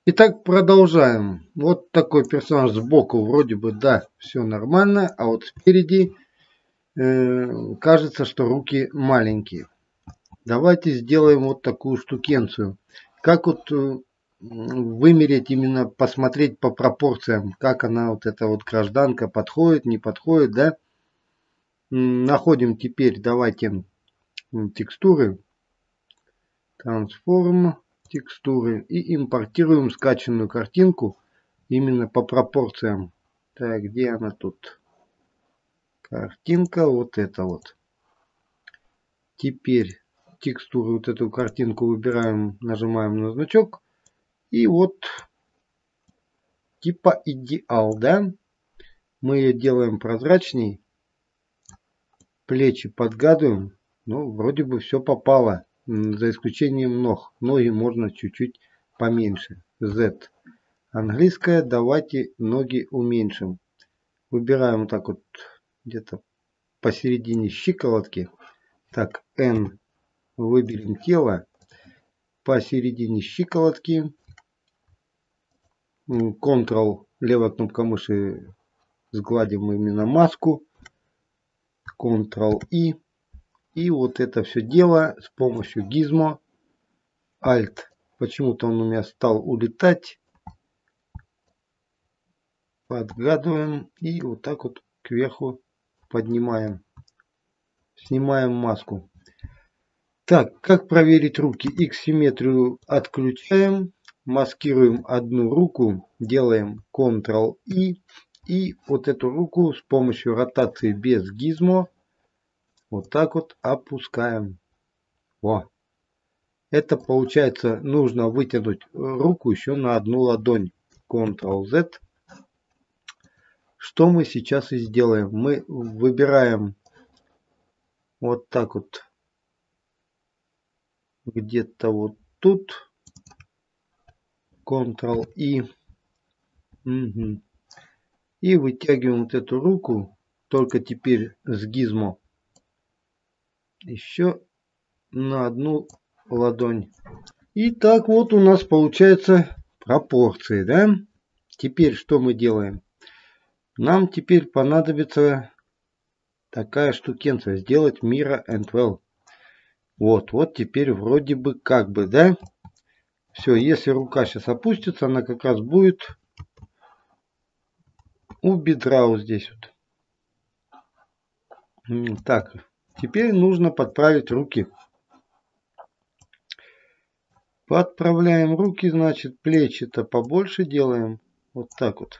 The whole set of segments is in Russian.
Итак, продолжаем. Вот такой персонаж сбоку, вроде бы, да, все нормально, а вот спереди кажется, что руки маленькие. Давайте сделаем вот такую штукенцию. Как вот вымерить, именно посмотреть по пропорциям, как она, вот эта вот гражданка, подходит, не подходит, да? Находим теперь, давайте, текстуры, трансформ, текстуры и импортируем скачанную картинку именно по пропорциям. Так, где она тут? Картинка, вот это вот. Теперь текстуру, вот эту картинку выбираем, нажимаем на значок. И вот типа идеал, да? Мы ее делаем прозрачней. Плечи подгадываем. Ну, вроде бы все попало. За исключением ног. Ноги можно чуть-чуть поменьше. Z. Английская, давайте ноги уменьшим. Выбираем вот так вот где-то посередине щиколотки. Так, N. Выберем тело. Посередине щиколотки. Ctrl, левая кнопка мыши, сгладим именно маску. Ctrl-I. И вот это все дело с помощью гизмо. Alt. Почему-то он у меня стал улетать. Подгадываем. И вот так вот кверху поднимаем. Снимаем маску. Так, как проверить руки? X-симметрию отключаем. Маскируем одну руку. Делаем Ctrl-I. И вот эту руку с помощью ротации без гизмо вот так вот опускаем. Во. Это получается, нужно вытянуть руку еще на одну ладонь. Ctrl-Z. Что мы сейчас и сделаем? Мы выбираем вот так вот. Где-то вот тут. Ctrl-I. Угу. И вытягиваем вот эту руку. Только теперь с гизмо. Еще на одну ладонь. И так вот у нас получается пропорции, да? Теперь что мы делаем? Нам теперь понадобится такая штукенция. Сделать Mirror and Well. Вот теперь вроде бы как бы, да? Все, если рука сейчас опустится, она как раз будет у бедра вот здесь вот. Так, теперь нужно подправить руки. Подправляем руки, значит, плечи-то побольше делаем. Вот так вот.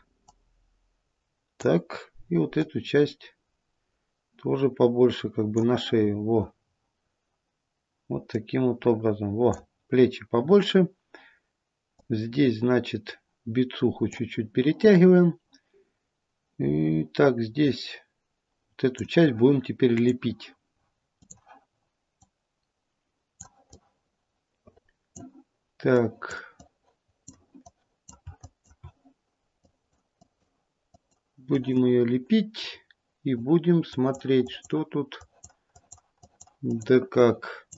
Так, и вот эту часть тоже побольше, как бы на шею. Во. Вот таким вот образом. Во. Плечи побольше. Здесь, значит, бицуху чуть-чуть перетягиваем. И так, здесь вот эту часть будем теперь лепить. Так. Будем ее лепить. И будем смотреть, что тут. Да как.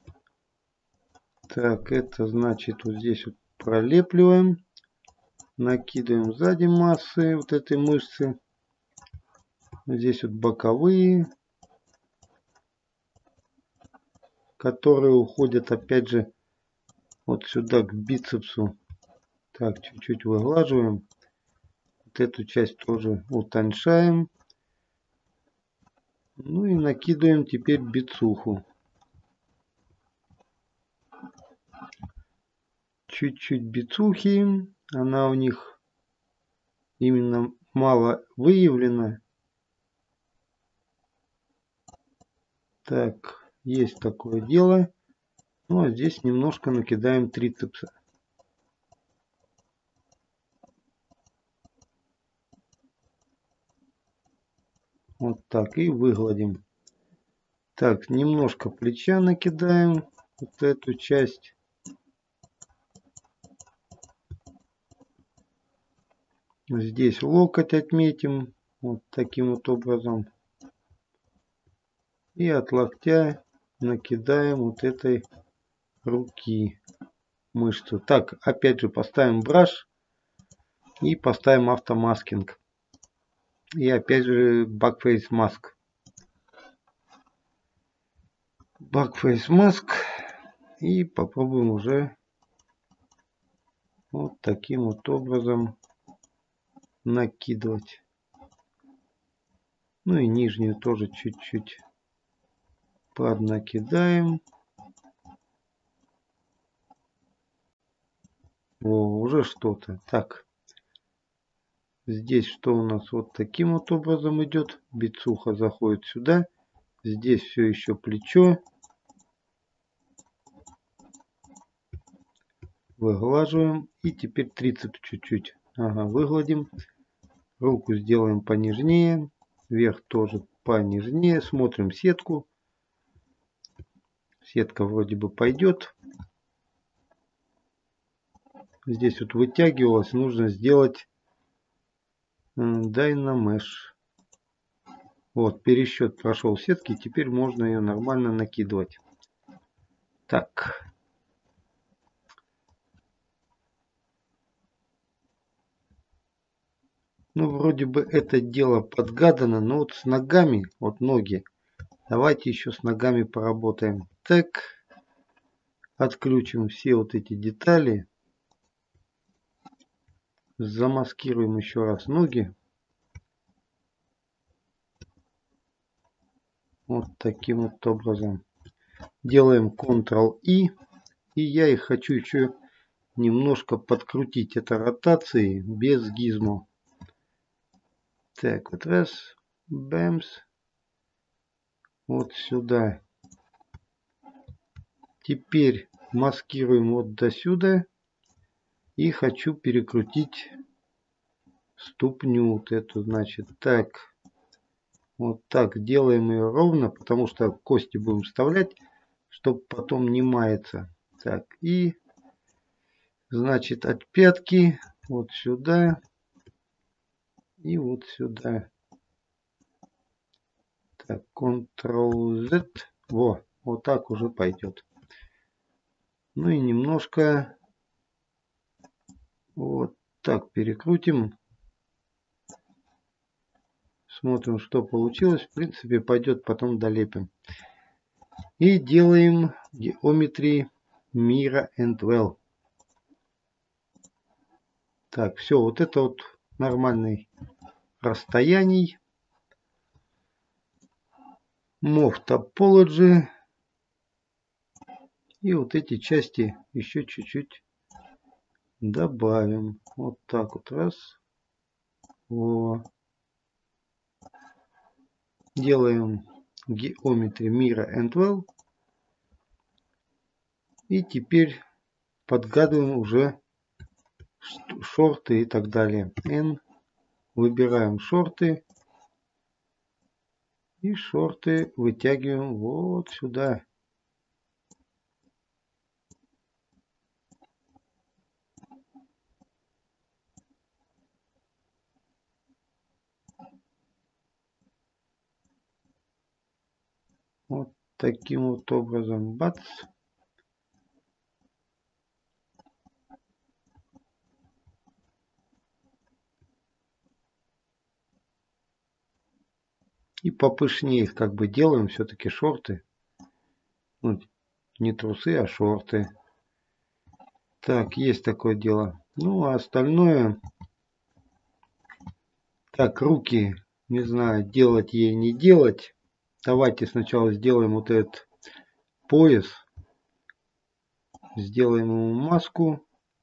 Так, это значит вот здесь вот пролепливаем. Накидываем сзади массы вот этой мышцы. Здесь вот боковые, которые уходят опять же вот сюда к бицепсу. Так, чуть-чуть выглаживаем. Вот эту часть тоже утоньшаем. Ну и накидываем теперь бицуху. Чуть-чуть бицухи. Она у них именно мало выявлена. Так, есть такое дело. Ну а здесь немножко накидаем трицепса. Вот так и выгладим. Так, немножко плеча накидаем. Вот эту часть. Здесь локоть отметим. Вот таким вот образом. И от локтя накидаем вот этой руки. мышцу. Так, опять же поставим браш и поставим автомаскинг. И опять же backface mask. Backface mask. И попробуем уже вот таким вот образом накидывать. Ну и нижнюю тоже чуть-чуть поднакидаем. О, уже что-то. Так. Здесь что у нас? Вот таким вот образом идет. Бицуха заходит сюда. Здесь все еще плечо. Выглаживаем. И теперь трицепс чуть-чуть. Ага, выгладим. Руку сделаем понежнее. Вверх тоже понежнее. Смотрим сетку. Сетка вроде бы пойдет. Здесь вот вытягивалось. Нужно сделать Дайнамеш. Вот, пересчет прошел сетки. Теперь можно ее нормально накидывать. Так. Ну, вроде бы это дело подгадано, но вот с ногами, вот ноги. Давайте еще с ногами поработаем. Так. Отключим все вот эти детали. Замаскируем еще раз ноги. Вот таким вот образом. Делаем Ctrl-I. И я их хочу еще немножко подкрутить. Это ротации без гизмо. Так, вот раз. Бэмс. Вот сюда. Теперь маскируем вот до сюда. И хочу перекрутить ступню вот эту. Значит, так. Вот так делаем ее ровно, потому что кости будем вставлять, чтобы потом не маяться. Так, и значит от пятки вот сюда и вот сюда. Так, Ctrl-Z. Во, вот так уже пойдет. Ну и немножко вот так перекрутим. Смотрим, что получилось. В принципе, пойдет, потом долепим. И делаем Geometry Mirror and Well. Так, все, вот это вот нормальный расстояний. Move Topology. И вот эти части еще чуть-чуть добавим. Вот так вот раз. Во. Делаем Geometry Mirror and Well. И теперь подгадываем уже шорты и так далее. N. Выбираем шорты. И шорты вытягиваем вот сюда. Вот таким вот образом. Бац. И попышнее их как бы делаем. Все-таки шорты. Ну, не трусы, а шорты. Так, есть такое дело. Ну, а остальное... Так, руки, не знаю, делать ей, не делать. Давайте сначала сделаем вот этот пояс. Сделаем ему маску.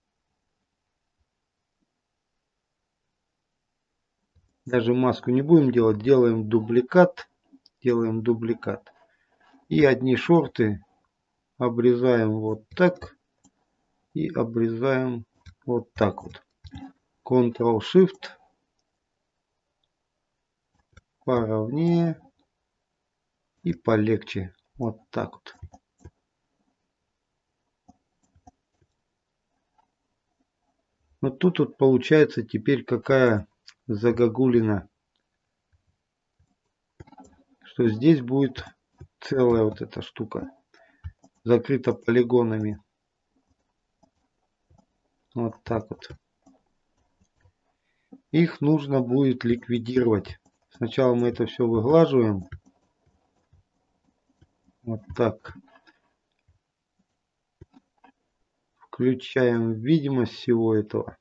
Даже маску не будем делать. Делаем дубликат. Делаем дубликат. И одни шорты обрезаем вот так. И обрезаем вот так вот. Ctrl-Shift. Поровнее. И полегче. Вот так вот. Но тут вот получается теперь какая загогулина. Что здесь будет целая вот эта штука. Закрыта полигонами. Вот так вот. Их нужно будет ликвидировать. Сначала мы это все выглаживаем. Вот так. Включаем видимость всего этого.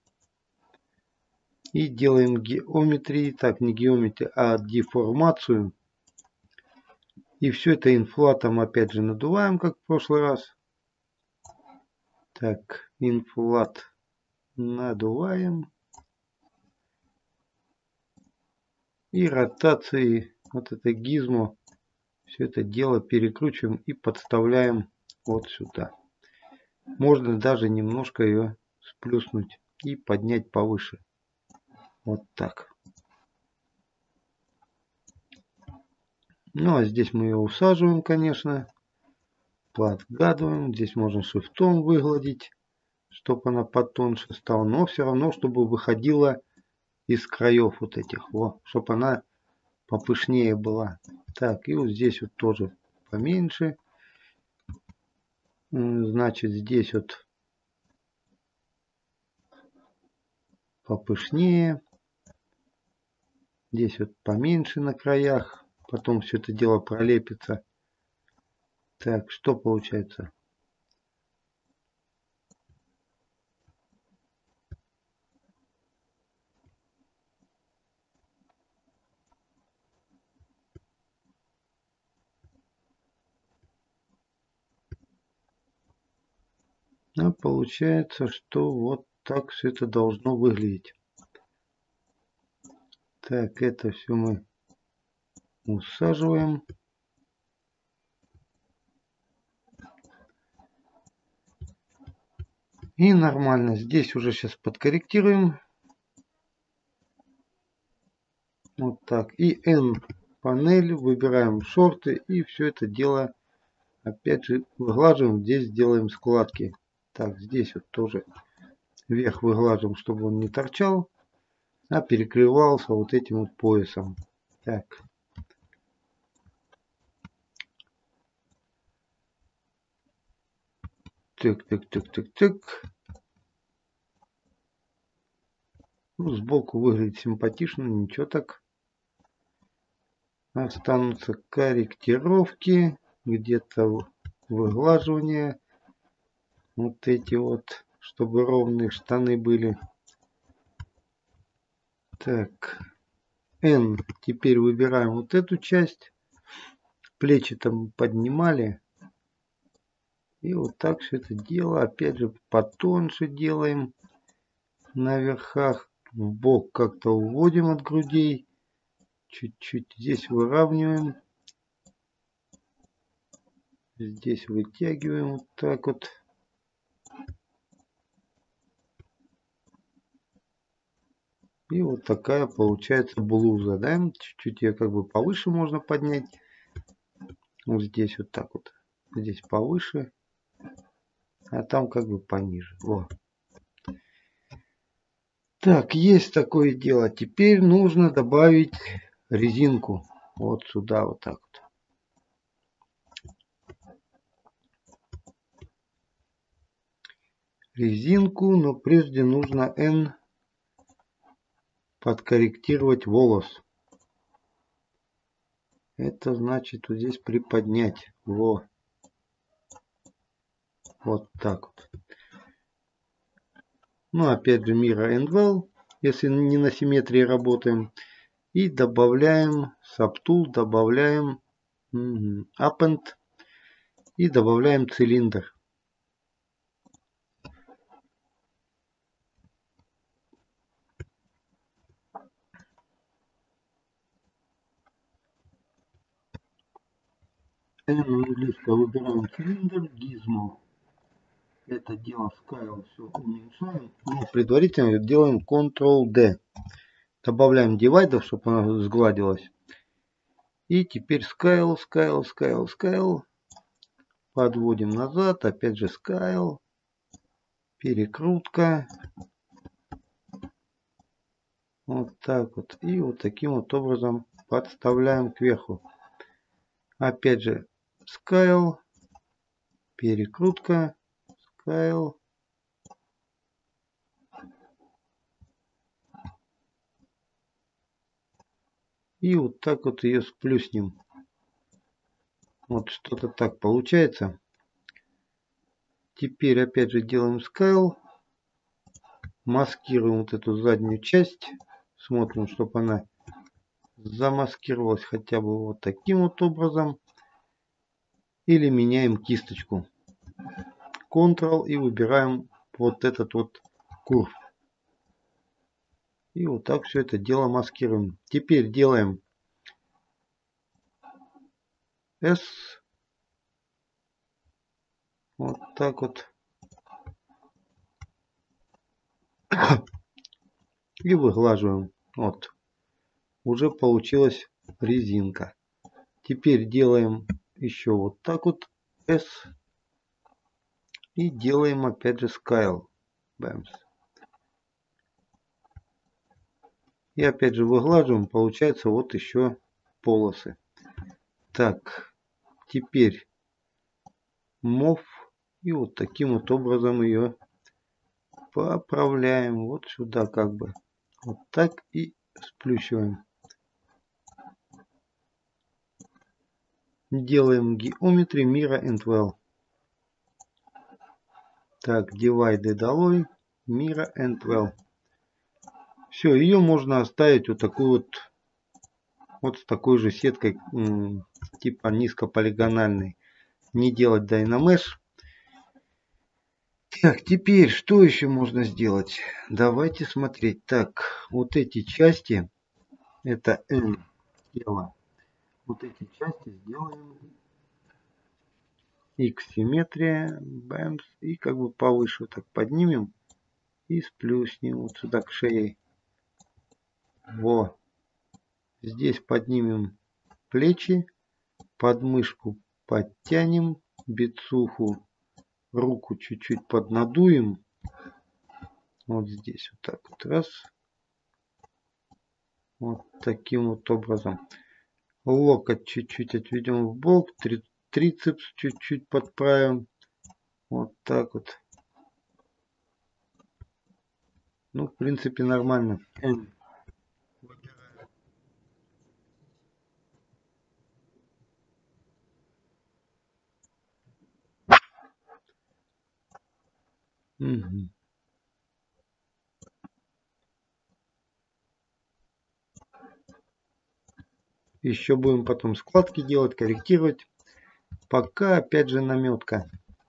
И делаем геометрии. Так, не геометрию, а деформацию. И все это инфлатом опять же надуваем, как в прошлый раз. Так, инфлат надуваем. И ротации вот это гизмо. Все это дело перекручиваем и подставляем вот сюда. Можно даже немножко ее сплюснуть и поднять повыше. Вот так. Ну а здесь мы ее усаживаем, конечно. Подгадываем. Здесь можно шрифтом выгладить, чтобы она потоньше стала. Но все равно, чтобы выходила из краев вот этих. Вот, чтобы она попышнее была. Так, и вот здесь вот тоже поменьше. Значит, здесь вот попышнее. Здесь вот поменьше на краях. Потом все это дело пролепится. Так, что получается? А получается, что вот так все это должно выглядеть. Так, это все мы усаживаем. И нормально. Здесь уже сейчас подкорректируем. Вот так. И N панель. Выбираем шорты. И все это дело опять же выглаживаем. Здесь делаем складки. Так, здесь вот тоже верх выглаживаем, чтобы он не торчал, а перекрывался вот этим вот поясом. Так. Так. Ну, сбоку выглядит симпатично, ничего так. Останутся корректировки, где-то выглаживание. Вот эти вот, чтобы ровные штаны были. Так. N. Теперь выбираем вот эту часть. Плечи там поднимали. И вот так все это дело. Опять же потоньше делаем. На верхах. В бок как-то уводим от грудей. Чуть-чуть здесь выравниваем. Здесь вытягиваем вот так вот. И вот такая получается блуза, да? Чуть-чуть ее как бы повыше можно поднять. Вот здесь вот так вот. Здесь повыше. А там как бы пониже. Во. Так, есть такое дело. Теперь нужно добавить резинку. Вот сюда вот так вот. Резинку, но прежде нужно N подкорректировать волос. Это значит вот здесь приподнять. Во. Вот так вот. Ну, опять же, Mira and Well, если не на симметрии работаем. И добавляем Subtool, добавляем Append и добавляем цилиндр. Английское выбираем цилиндр, Gizmo. Это дело Scale все уменьшаем. Но предварительно делаем Ctrl-D. Добавляем дивайдов, чтобы она сгладилась. И теперь Scale. Подводим назад. Опять же Scale. Перекрутка. Вот так вот. И вот таким вот образом подставляем кверху. Опять же Scale. Перекрутка. Scale. И вот так вот ее сплюснем. Вот что-то так получается. Теперь опять же делаем Scale. Маскируем вот эту заднюю часть. Смотрим, чтобы она замаскировалась хотя бы вот таким вот образом. Или меняем кисточку. Ctrl и выбираем вот этот вот курв. И вот так все это дело маскируем. Теперь делаем S. Вот так вот. И выглаживаем. Вот. Уже получилась резинка. Теперь делаем еще вот так вот S. И делаем опять же Scale. Бэмс. И опять же выглаживаем. Получается вот еще полосы. Так. Теперь Move. И вот таким вот образом ее поправляем. Вот сюда как бы. Вот так и сплющиваем. Делаем Geometry Mirror and Well. Так, Divide долой. Mirror and Well. Все, ее можно оставить вот такую вот с такой же сеткой, типа низкополигональной. Не делать Dynamesh. Так, теперь что еще можно сделать? Давайте смотреть. Так, вот эти части, это N тело. Вот эти части сделаем X симметрия, бэмс, и как бы повыше вот так поднимем и сплюснем вот сюда к шее. Во. Здесь поднимем плечи, подмышку подтянем, бицуху, руку чуть-чуть поднадуем. Вот здесь вот так вот раз. Вот таким вот образом. Локоть чуть-чуть отведем в бок, трицепс чуть-чуть подправим. Вот так вот. Ну, в принципе, нормально. Угу. Еще будем потом складки делать, корректировать. Пока опять же наметка.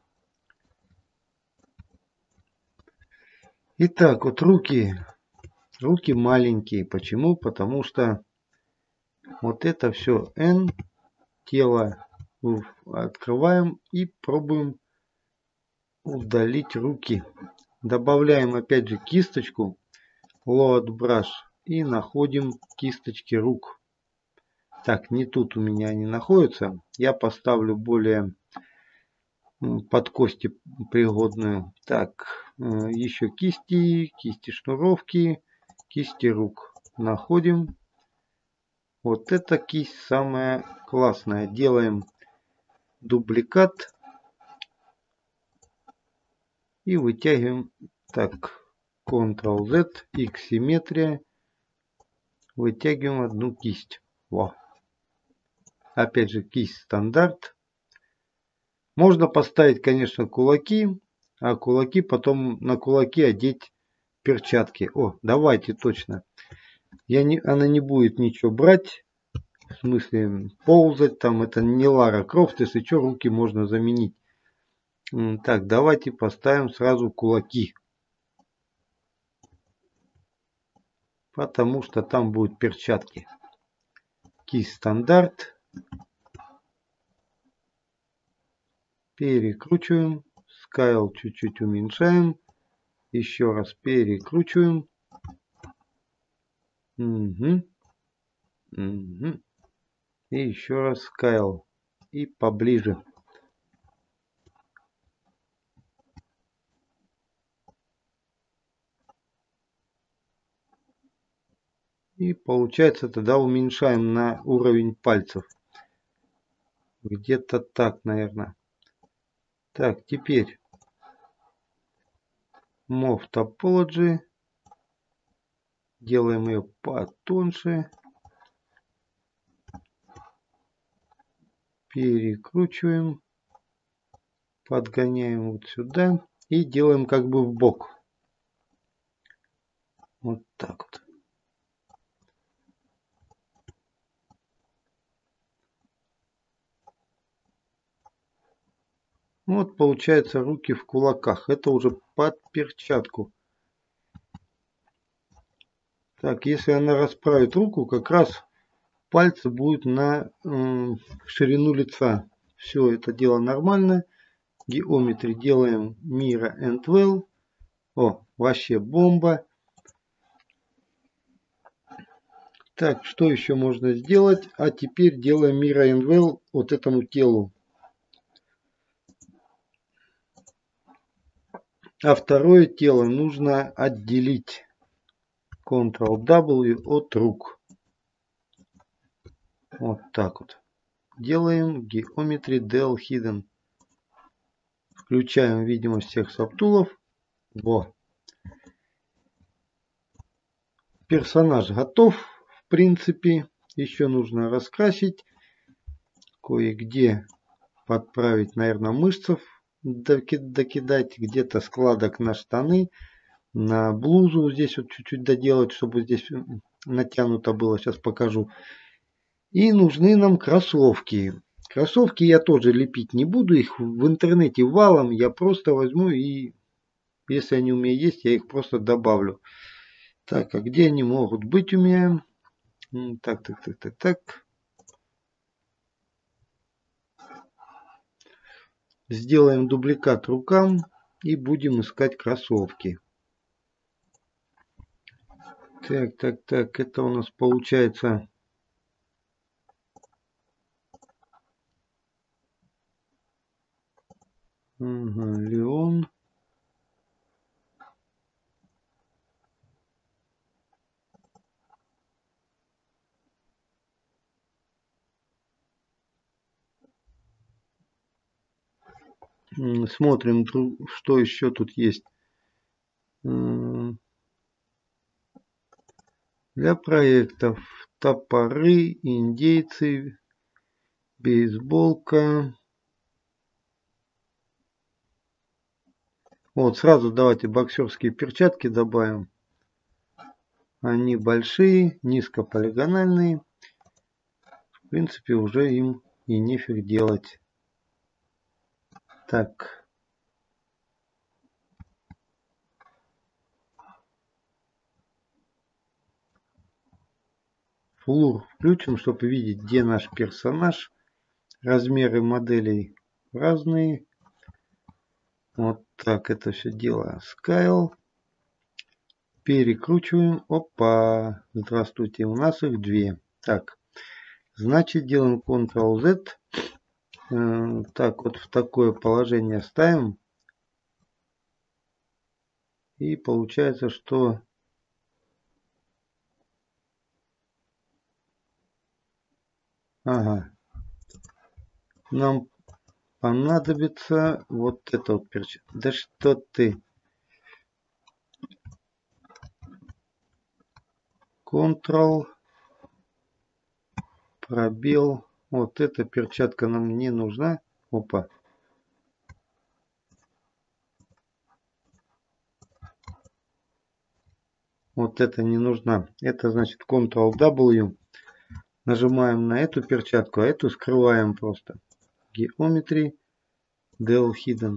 Итак, вот руки. Руки маленькие. Почему? Потому что вот это все N. Тело открываем и пробуем удалить руки. Добавляем опять же кисточку. Load Brush. И находим кисточки рук. Так, не тут у меня они находятся. Я поставлю более под кости пригодную. Так, еще кисти шнуровки, кисти рук. Находим. Вот эта кисть самая классная. Делаем дубликат. И вытягиваем. Так, Ctrl-Z, X симметрия. Вытягиваем одну кисть. Во. Опять же кисть стандарт. Можно поставить, конечно, кулаки, а кулаки потом на кулаки одеть перчатки. О, давайте точно. Она не будет ничего брать. В смысле ползать там. Это не Лара Крофт. Если что, руки можно заменить. Так, давайте поставим сразу кулаки. Потому что там будут перчатки. Кисть стандарт. Перекручиваем. Scale чуть-чуть уменьшаем. Еще раз перекручиваем. Угу. Угу. И еще раз Scale. И поближе. И получается тогда уменьшаем на уровень пальцев. Где-то так, наверное. Так, теперь Move Topology. Делаем ее потоньше. Перекручиваем. Подгоняем вот сюда. И делаем как бы в бок. Вот так вот. Вот получается руки в кулаках. Это уже под перчатку. Так, если она расправит руку, как раз пальцы будут на ширину лица. Все это дело нормально. Geometry делаем Mira and Well. О, вообще бомба. Так, что еще можно сделать? А теперь делаем Mira and Well вот этому телу. А второе тело нужно отделить. Ctrl-W от рук. Вот так вот. Делаем Geometry Del Hidden. Включаем видимость всех сабтулов. Во. Персонаж готов. В принципе. Еще нужно раскрасить. Кое-где подправить, наверное, мышцев. Докидать. Где-то складок на штаны. На блузу здесь вот чуть-чуть доделать, чтобы здесь натянуто было. Сейчас покажу. И нужны нам кроссовки. Кроссовки я тоже лепить не буду. Их в интернете валом. Я просто возьму и, если они у меня есть, я их просто добавлю. Так, а где они могут быть у меня? Так. Сделаем дубликат рукам и будем искать кроссовки. Так. Это у нас получается... Леон. Смотрим, что еще тут есть. Для проектов топоры, индейцы, бейсболка. Вот сразу давайте боксерские перчатки добавим. Они большие, низкополигональные. В принципе, уже им и нефиг делать. Так. Флур включим, чтобы видеть, где наш персонаж. Размеры моделей разные. Вот так это все дело. Scale. Перекручиваем. Опа. Здравствуйте. У нас их две. Так. Значит, делаем Ctrl-Z. Так, вот в такое положение ставим. И получается, что нам понадобится вот это вот перчатка. Да что ты? Ctrl, пробел. Вот эта перчатка нам не нужна. Опа. Вот это не нужна. Это значит Ctrl-W. Нажимаем на эту перчатку, а эту скрываем просто. Geometry Del Hidden.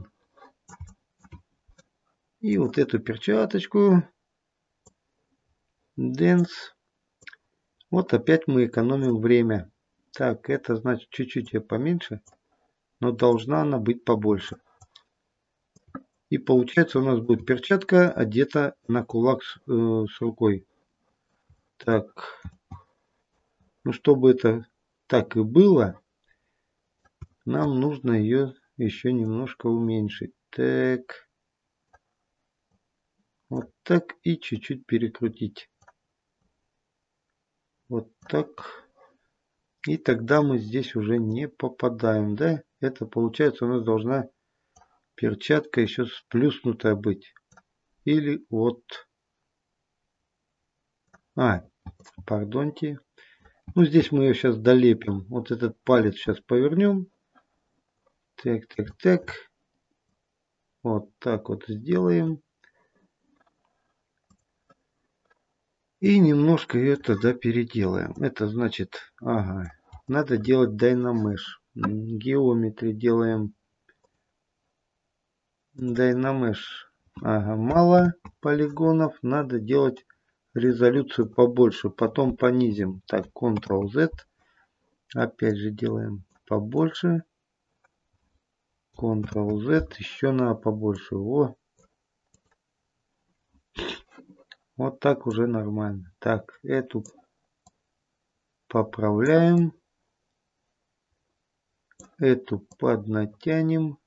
И вот эту перчаточку. Dance. Вот опять мы экономим время. Так, это значит чуть-чуть ее поменьше. Но должна она быть побольше. И получается у нас будет перчатка одета на кулак с рукой. Так. Ну, чтобы это так и было, нам нужно ее еще немножко уменьшить. Так. Вот так и чуть-чуть перекрутить. Вот так. И тогда мы здесь уже не попадаем, да? Это получается у нас должна перчатка еще сплюснутая быть. Или вот... Пардоньте. Ну, здесь мы ее сейчас долепим. Вот этот палец сейчас повернем. Так, так, так. Вот так вот сделаем. И немножко ее тогда переделаем. Это значит, ага, надо делать Dynamesh. Geometry делаем Dynamesh. Ага, мало полигонов, надо делать резолюцию побольше, потом понизим. Так, Ctrl-Z. Опять же делаем побольше. Ctrl-Z, еще надо побольше. Вот так уже нормально. Так, эту поправляем. Эту поднатянем.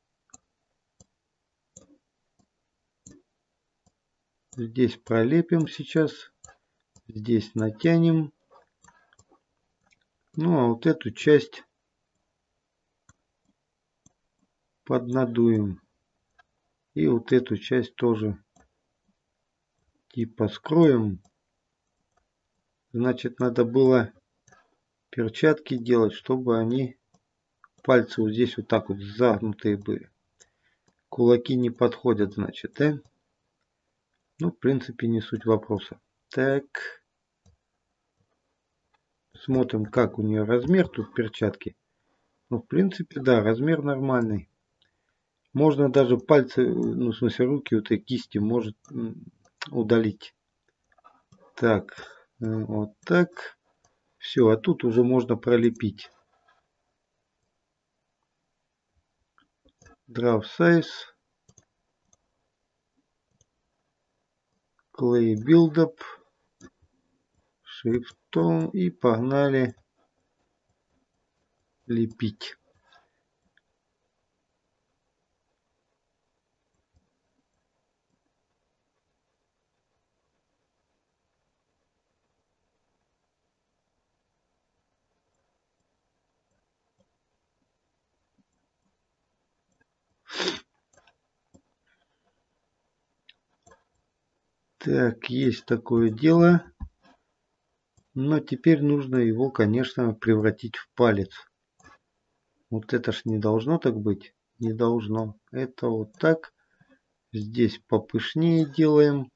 Здесь пролепим сейчас. Здесь натянем. Ну а вот эту часть поднадуем. И вот эту часть тоже типа скроем. Значит, надо было перчатки делать, чтобы они, пальцы вот здесь вот так вот загнутые были. Кулаки не подходят, значит, да? Ну, в принципе, не суть вопроса. Так. Смотрим, как у нее размер тут перчатки. Ну, в принципе, да, размер нормальный. Можно даже пальцы, ну, в смысле, руки, вот и кисти может удалить. Так, вот так. Все, а тут уже можно пролепить. Draw Size. Clay Buildup. Шрифтом. И погнали лепить. Так, есть такое дело. Но теперь нужно его, конечно, превратить в палец. Вот это ж не должно так быть. Не должно. Это вот так. Здесь попышнее делаем.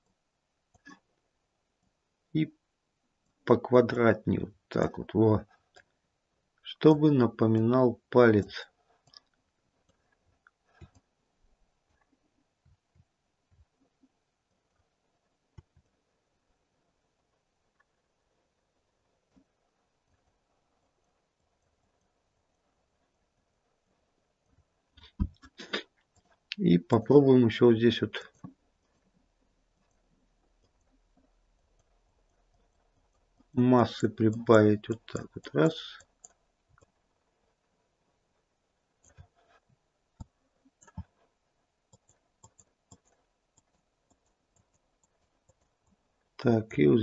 И поквадратнее. Вот так вот. Вот. Чтобы напоминал палец. И попробуем еще вот здесь вот массы прибавить. Вот так вот. Раз. Так, и вот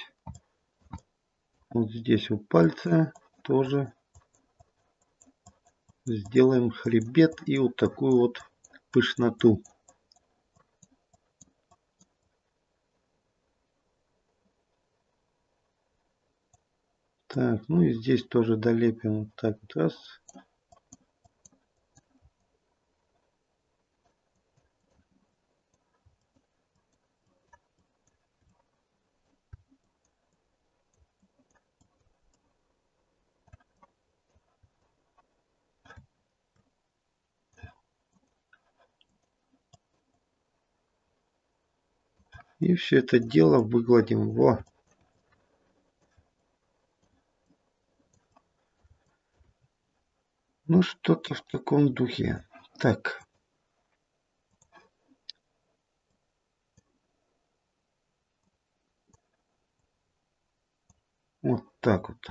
здесь у пальца тоже сделаем хребет и вот такую вот пышноту. Так, ну и здесь тоже долепим вот так вот. Раз. И все это дело выкладем. Во. Ну, что-то в таком духе. Так. Вот так вот.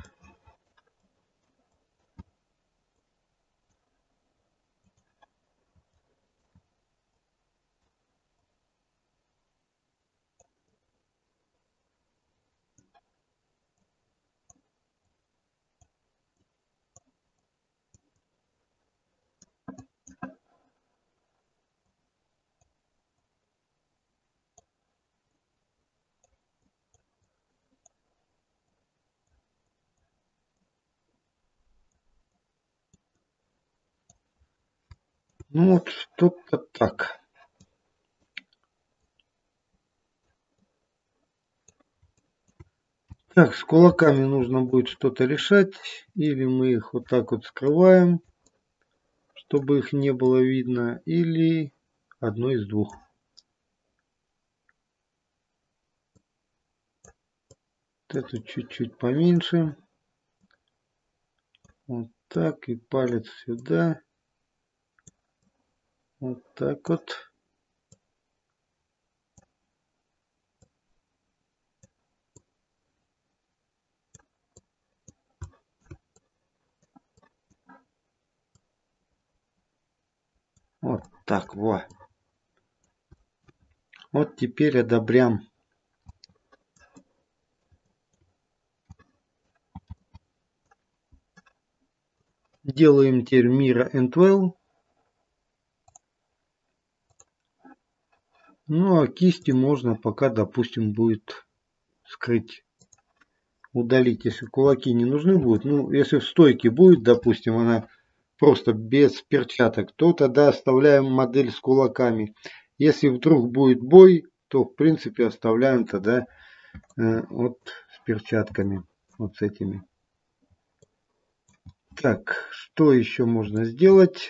Ну вот что-то так. Так, с кулаками нужно будет что-то решать. Или мы их вот так вот скрываем, чтобы их не было видно. Или одно из двух. Вот эту чуть-чуть поменьше. Вот так. И палец сюда. Вот так вот. Вот так, вот. Вот теперь одобрям. Делаем теперь Mira and Well. Ну а кисти можно пока, допустим, будет скрыть. Удалить, если кулаки не нужны будут. Ну, если в стойке будет, допустим, она просто без перчаток, то тогда оставляем модель с кулаками. Если вдруг будет бой, то в принципе оставляем тогда вот с перчатками, вот с этими. Так, что еще можно сделать?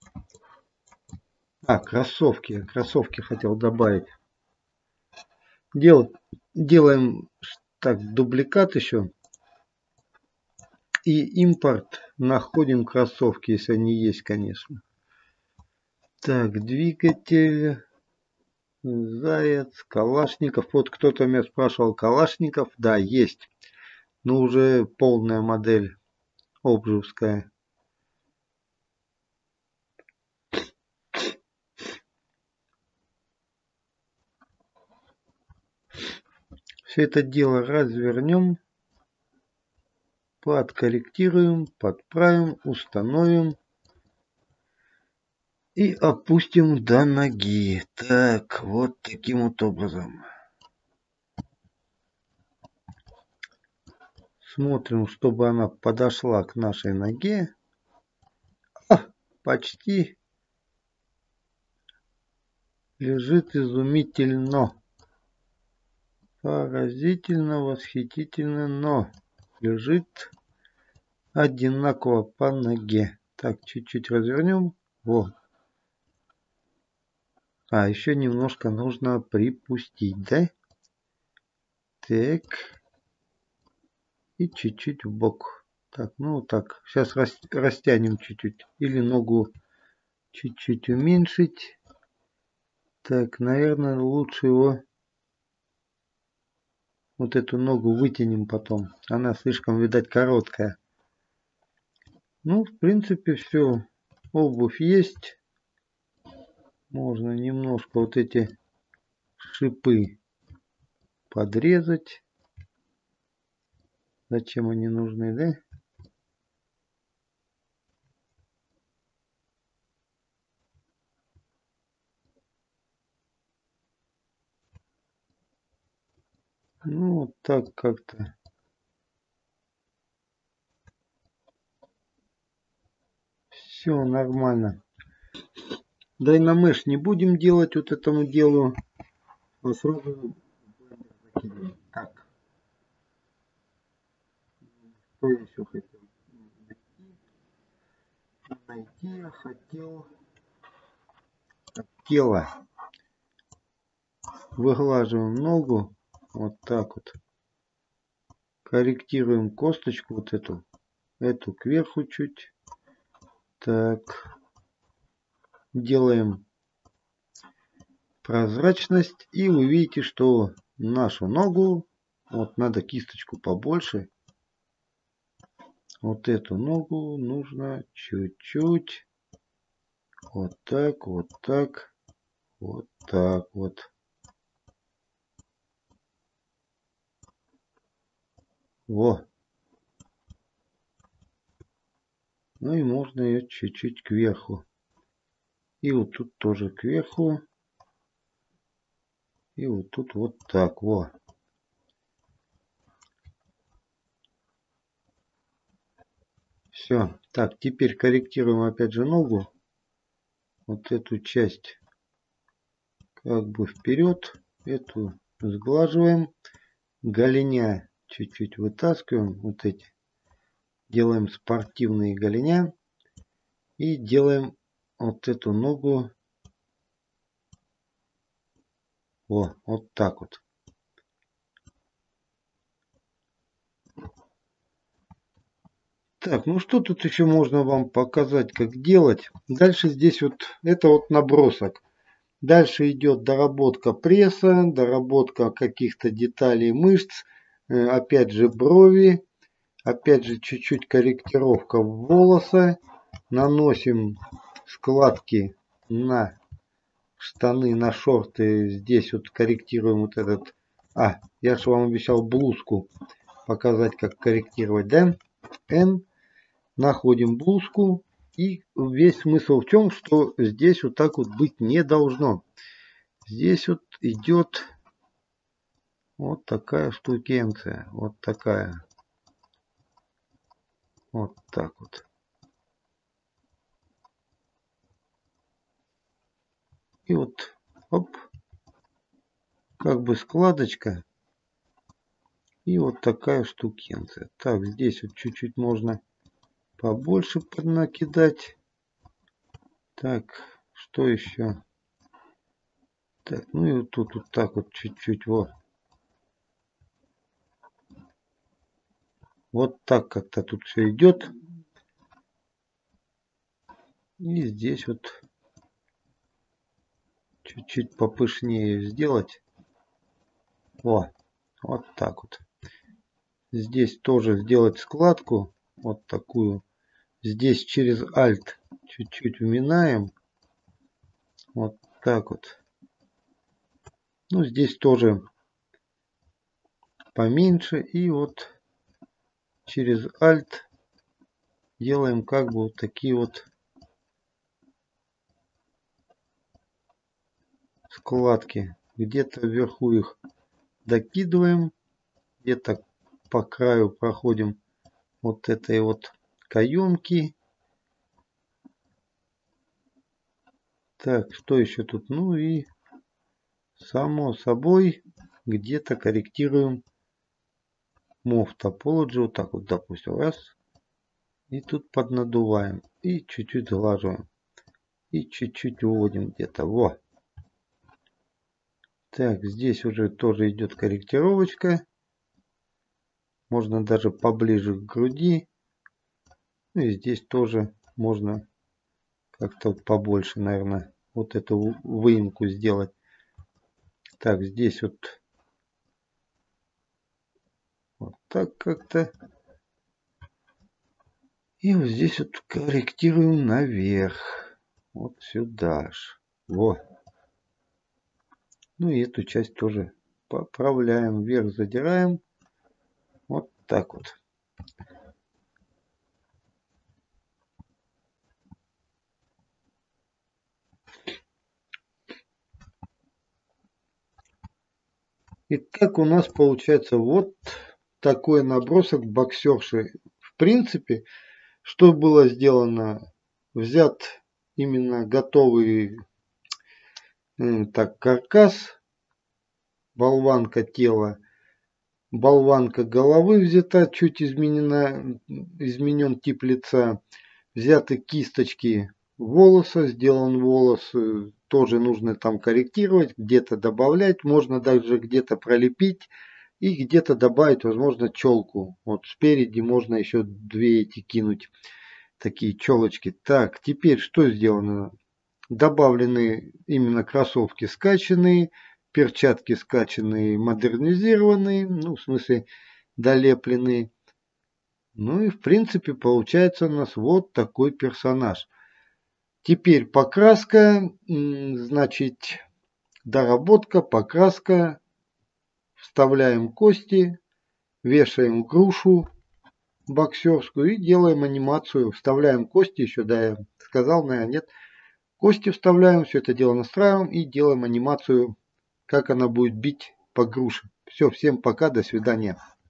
А, кроссовки. Кроссовки хотел добавить. Делаем так, дубликат еще. И импорт находим кроссовки, если они есть, конечно. Так, двигатель, заяц, Калашников. Вот кто-то меня спрашивал, Калашников. Да, есть. Но уже полная модель обжевская. Все это дело развернем, подкорректируем, подправим, установим. И опустим до ноги. Так, вот таким вот образом. Смотрим, чтобы она подошла к нашей ноге. Почти лежит изумительно. Поразительно, восхитительно, но лежит одинаково по ноге. Так, чуть-чуть развернем. Вот. А, еще немножко нужно припустить, да? Так. И чуть-чуть в бок. Так, ну так. Сейчас растянем чуть-чуть. Или ногу чуть-чуть уменьшить. Так, наверное, лучше его... Вот эту ногу вытянем потом. Она слишком, видать, короткая. Ну, в принципе, все. Обувь есть. Можно немножко вот эти шипы подрезать. Зачем они нужны, да? Ну, вот так как-то. Все нормально. Дайнамеш не будем делать вот этому делу. А сразу закидываем. Так. Что я еще хотел найти? Я хотел тело. Выглаживаем ногу. Вот так вот. Корректируем косточку вот эту. Эту кверху чуть. Так. Делаем прозрачность. И вы видите, что нашу ногу, вот надо кисточку побольше. Вот эту ногу нужно чуть-чуть. Вот так, вот так. Вот так вот. Во. Ну и можно ее чуть-чуть кверху. И вот тут тоже кверху. И вот тут вот так. Во. Все. Так, теперь корректируем опять же ногу. вот эту часть как бы вперед. Эту сглаживаем. Голиня чуть-чуть вытаскиваем. Вот эти. Делаем спортивные голиня. И делаем вот эту ногу. Вот так вот. Так, ну что тут еще можно вам показать, как делать. Дальше здесь вот, это вот набросок. Дальше идет доработка пресса, доработка каких-то деталей мышц. Опять же брови. Опять же чуть-чуть корректировка волоса. Наносим складки на штаны, на шорты. Здесь вот корректируем вот этот... я же вам обещал блузку показать, как корректировать, да? Находим блузку. И весь смысл в чем, что здесь вот так вот быть не должно. Здесь вот идет вот такая штукенция. Вот такая. Вот так вот. И вот, оп, как бы складочка. И вот такая штукенция. Так, здесь вот чуть-чуть можно побольше поднакидать. Так, что еще? Так, ну и вот тут вот так вот чуть-чуть, вот. Вот так как-то тут все идет. И здесь вот чуть-чуть попышнее сделать. Вот так вот. Здесь тоже сделать складку. Вот такую. Здесь через Alt чуть-чуть вминаем. Вот так вот. Ну, здесь тоже поменьше. И вот через Alt делаем как бы вот такие вот складки. Где-то вверху их докидываем. Где-то по краю проходим вот этой вот каемки. Так, что еще тут? Ну и само собой где-то корректируем Move Topology. Вот так вот, допустим, раз. И тут поднадуваем. И чуть-чуть сглаживаем. И чуть-чуть выводим где-то. Во. Так, здесь уже тоже идет корректировочка. Можно даже поближе к груди. Ну и здесь тоже можно как-то побольше, наверное, вот эту выемку сделать. Так, здесь вот так как-то. И вот здесь вот корректируем наверх. Вот сюда ж. Вот. Ну и эту часть тоже поправляем. Вверх задираем. Вот так вот. Итак, у нас получается вот такой набросок боксерши. В принципе, что было сделано? Взят именно готовый каркас, болванка тела, болванка головы взята, чуть изменен тип лица. Взяты кисточки волоса, сделан волос, тоже нужно там корректировать, где-то добавлять, можно даже где-то пролепить и где-то добавить, возможно, челку. Вот спереди можно еще две эти кинуть, такие челочки. Так, теперь что сделано? Добавлены именно кроссовки скачанные, перчатки скачанные, модернизированные, ну в смысле долепленные. Ну и в принципе получается у нас вот такой персонаж. Теперь покраска, значит доработка, покраска. Вставляем кости, вешаем грушу боксерскую и делаем анимацию. Вставляем кости еще, да, я сказал, наверное, нет. Кости вставляем, все это дело настраиваем и делаем анимацию, как она будет бить по груше. Все, всем пока, до свидания.